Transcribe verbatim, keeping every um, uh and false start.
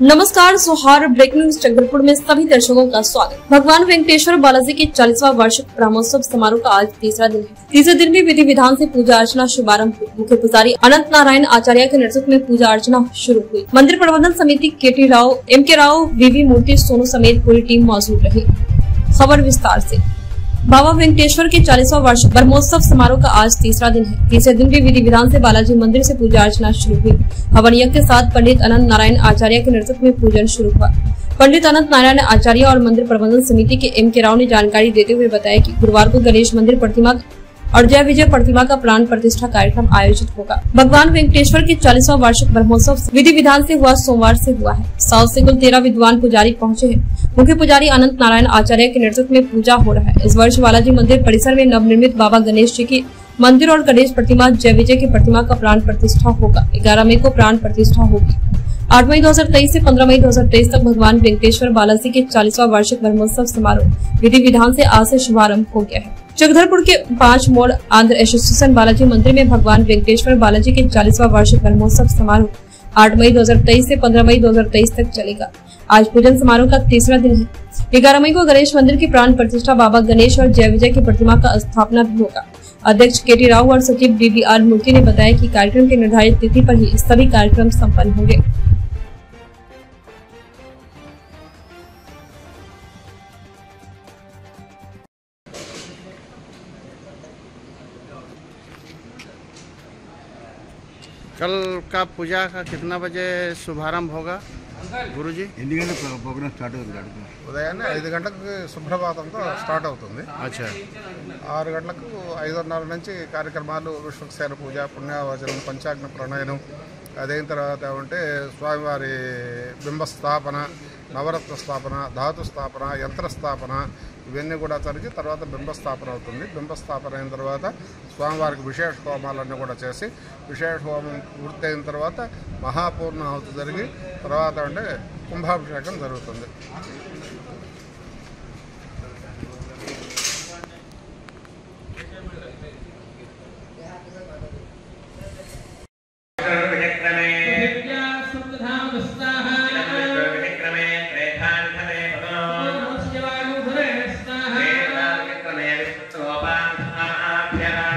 नमस्कार, सोहार breaking news Jagdalpur में सभी दर्शकों का स्वागत। भगवान वेंकटेश्वर बालाजी के चालीसवां वार्षिक ब्रह्मोत्सव समारोह का आज तीसरा दिन है। तीसरे दिन भी विधि विधान से पूजा अर्चना शुभारंभ हुई। मुख्य पुजारी अनंत नारायण आचार्य के नेतृत्व में पूजा अर्चना शुरू हुई। मंदिर प्रबंधन समिति के टी राव, एम के राव, वीवी मूर्ति, सोनू समेत पूरी टीम मौजूद रही। खबर विस्तार से। बाबा वेंकटेश्वर के चालीसवां वार्षिक ब्रह्मोत्सव समारोह का आज तीसरा दिन है। तीसरे दिन भी विधि विधान से बालाजी मंदिर से पूजा अर्चना शुरू हुई। हवन यज्ञ के साथ पंडित अनंत नारायण आचार्य के नेतृत्व में पूजन शुरू हुआ। पंडित अनंत नारायण आचार्य और मंदिर प्रबंधन समिति के एम के राव ने जानकारी देते हुए बताया कि गुरुवार को गणेश मंदिर प्रतिमा और जय विजय प्रतिमा का प्राण प्रतिष्ठा कार्यक्रम आयोजित होगा। भगवान वेंकटेश्वर के चालीसवां वार्षिक ब्रह्मोत्सव विधि विधान से हुआ सोमवार से हुआ है। साउथ से कुल तेरह विद्वान पुजारी पहुंचे हैं। मुख्य पुजारी अनंत नारायण आचार्य के नेतृत्व में पूजा हो रहा है। इस वर्ष बालाजी मंदिर परिसर में नवनिर्मित बाबा गणेश जी की मंदिर और गणेश प्रतिमा जय विजय की प्रतिमा का प्राण प्रतिष्ठा होगा। ग्यारह मई को प्राण प्रतिष्ठा होगी। आठ मई दो हजार तेईस से पंद्रह मई दो हजार तेईस तक भगवान वेंकटेश्वर बालाजी के चालीसवां वार्षिक ब्रह्मोत्सव समारोह विधि विधान से आज से शुभारंभ हो गया है। जगदलपुर के पांच मोड़ आंध्र एसोसिएशन बालाजी मंदिर में भगवान वेंकटेश्वर बालाजी के चालीसवां वार्षिक ब्रह्मोत्सव समारोह आठ मई दो हजार तेईस से पंद्रह मई दो हजार तेईस तक चलेगा। आज पूजन समारोह का तीसरा दिन है। ग्यारह मई को गणेश मंदिर की प्राण प्रतिष्ठा बाबा गणेश और जय विजय की प्रतिमा का स्थापना भी होगा। अध्यक्ष के टी राव और सचिव डी बी आर मूर्ति ने बताया कि कार्यक्रम की निर्धारित तिथि पर ही सभी कार्यक्रम सम्पन्न होंगे। कल का पूजा का कितना बजे शुभारंभ होगा గురుజీ? ఎన్ని గంటలకు ప్రోగ్రామ్ స్టార్ట్ అవుతుంది? ఉదయాన్నే ఐదు గంటలకు సుప్రభాతంతో స్టార్ట్ అవుతుంది. అచ్చా. ఆరు గంటలకు ఐదున్నర నుంచి కార్యక్రమాలు విశ్వక్సేన పూజ, పుణ్యావచనం, పంచాగ్ని ప్రణయనం, అదైన తర్వాత ఏమంటే స్వామివారి బింబస్థాపన, నవరత్న స్థాపన, ధాతు స్థాపన, యంత్ర స్థాపన ఇవన్నీ కూడా జరిగి తర్వాత బింబస్థాపన అవుతుంది. బింబస్థాపన అయిన తర్వాత స్వామివారికి విశేష హోమాలన్నీ కూడా చేసి విశేష హోమం పూర్తయిన తర్వాత మహాపూర్ణాహుతి జరిగి తర్వాత అంటే కుంభాభిషేకం జరుగుతుంది. Yeah.